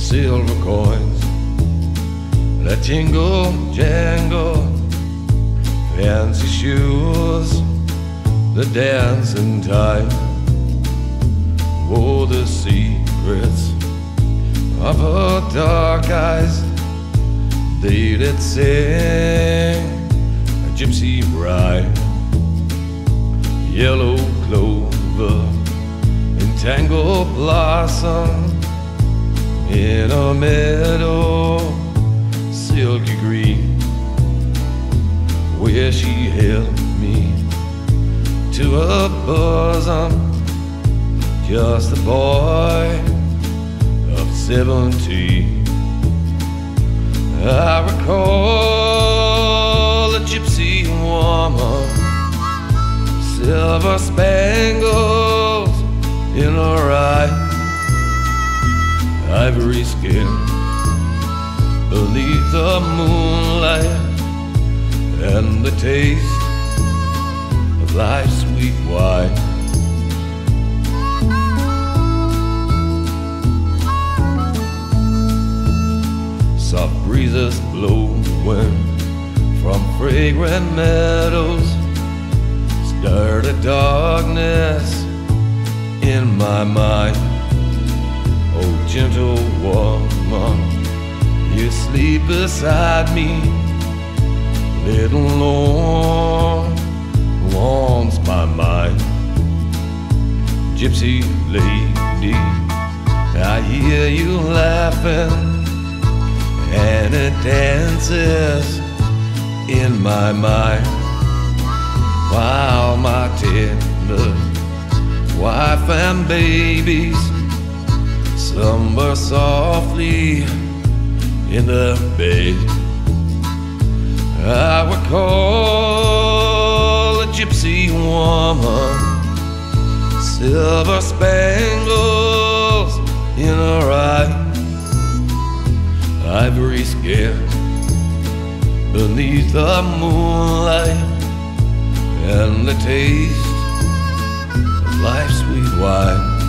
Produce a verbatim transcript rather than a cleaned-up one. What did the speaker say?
silver coins that jingle, jangle, fancy shoes, the dancing time. Oh, the secrets of her dark eyes, they did sing a gypsy ride. Yellow clover and tangled blossom in a meadow, silky green, where she held me to her bosom, just a boy of seventeen. I recall a gypsy woman, silver spangles in her eyes, ivory skin beneath the moonlight, and the taste of life's sweet wine. Soft breezes blowing from fragrant meadows stir the darkness in my mind. Oh, gentle woman, you sleep beside me. Little Lord warms my mind. Gypsy lady, I hear you laughing, and it dances in my mind, while my tender wife and babies slumber softly in the bed. I recall a gypsy woman, silver spangles in her eyes, ivory skin beneath the moonlight, and the taste of life's sweet wine.